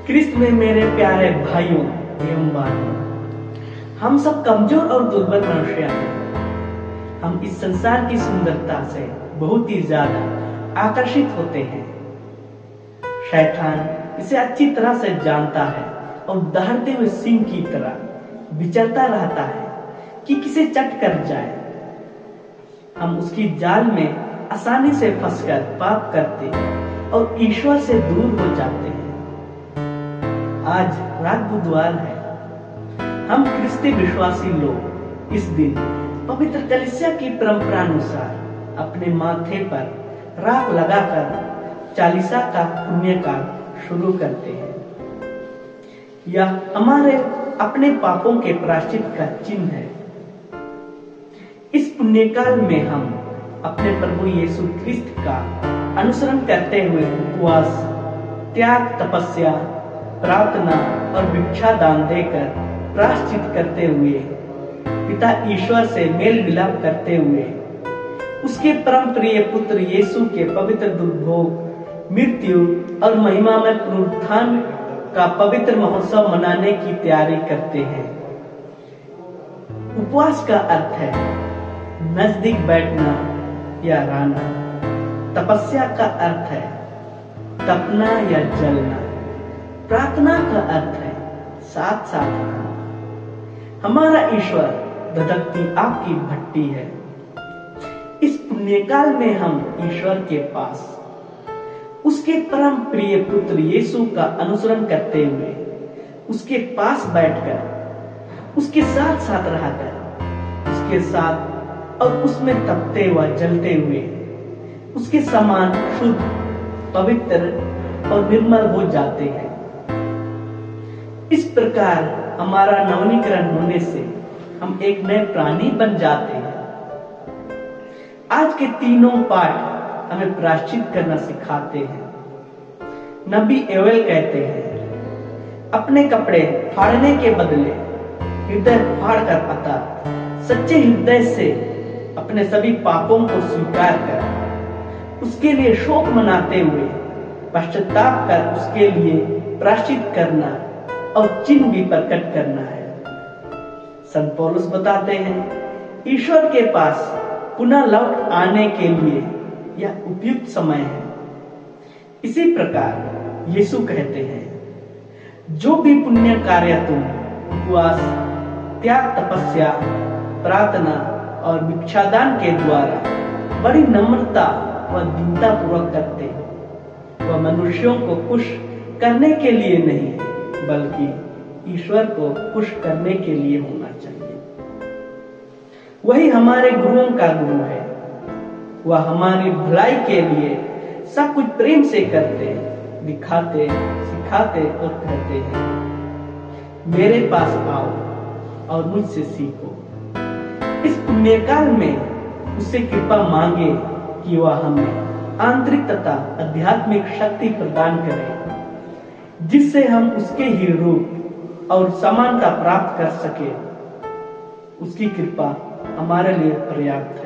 क्रिस्त में मेरे प्यारे भाइयों एवं बहनों, हम सब कमजोर और दुर्बल मनुष्य हैं। हम इस संसार की सुंदरता से बहुत ही ज्यादा आकर्षित होते हैं। शैतान इसे अच्छी तरह से जानता है और दहाड़ते हुए सिंह की तरह विचरता रहता है कि किसे चट कर जाए। हम उसकी जाल में आसानी से फंसकर पाप करते और ईश्वर से दूर हो जाते हैं। आज रात बुधवार है। हम क्रिस्ती विश्वासी लोग इस दिन पवित्र कलीसिया की परंपरा अनुसार अपने माथे पर राख लगाकर चालीसा का पुण्य काल शुरू करते हैं। यह हमारे अपने पापों के प्रायश्चित का चिन्ह है। इस पुण्य काल में हम अपने प्रभु यीशु क्रिस्त का अनुसरण करते हुए उपवास, त्याग, तपस्या, प्रार्थना और भिक्षा दान देकर प्रायश्चित करते हुए, पिता ईश्वर से मेल मिलाप करते हुए, उसके परम प्रिय पुत्र यीशु के पवित्र दुर्भोग, मृत्यु और महिमा में पुनरुत्थान का पवित्र महोत्सव मनाने की तैयारी करते हैं। उपवास का अर्थ है नजदीक बैठना या रहना। तपस्या का अर्थ है तपना या जलना। प्रार्थना का अर्थ है साथ साथ रहना। हमारा ईश्वर धधकती आग की भट्टी है। इस पुण्यकाल में हम ईश्वर के पास उसके परम प्रिय पुत्र यीशु का अनुसरण करते हुए, उसके पास बैठकर, उसके साथ साथ रहकर, उसके साथ और उसमें तपते व जलते हुए उसके समान शुद्ध, पवित्र और निर्मल हो जाते हैं। इस प्रकार हमारा नवनीकरण होने से हम एक नए प्राणी बन जाते हैं। आज के तीनों पाठ हमें प्रायश्चित करना सिखाते हैं। नबी योएल कहते हैं, अपने कपड़े फाड़ने के बदले हृदय फाड़ कर अतः सच्चे हृदय से अपने सभी पापों को स्वीकार कर उसके लिए शोक मनाते हुए पश्चाताप कर उसके लिए प्रायश्चित करना और चिन्ह भी प्रकट करना है। संत पौलुस बताते हैं, ईश्वर के पास पुनः लौट आने के लिए यह उपयुक्त समय है। इसी प्रकार यीशु कहते हैं, जो भी पुण्य कार्य तुम उपवास, त्याग, तपस्या, प्रार्थना और भिक्षादान के द्वारा बड़ी नम्रता व दीनता पूर्वक करते हो, वह मनुष्यों को खुश करने के लिए नहीं बल्कि ईश्वर को खुश करने के लिए होना चाहिए। वही हमारे गुरुओं का गुरु है। वह हमारी भलाई के लिए सब कुछ प्रेम से करते, दिखाते, सिखाते और कहते हैं, मेरे पास आओ और मुझसे सीखो। इस पुण्यकाल में उससे कृपा मांगे कि वह हमें आंतरिक तथा आध्यात्मिक शक्ति प्रदान करे, जिससे हम उसके ही रूप और समानता प्राप्त कर सके। उसकी कृपा हमारे लिए पर्याप्त है।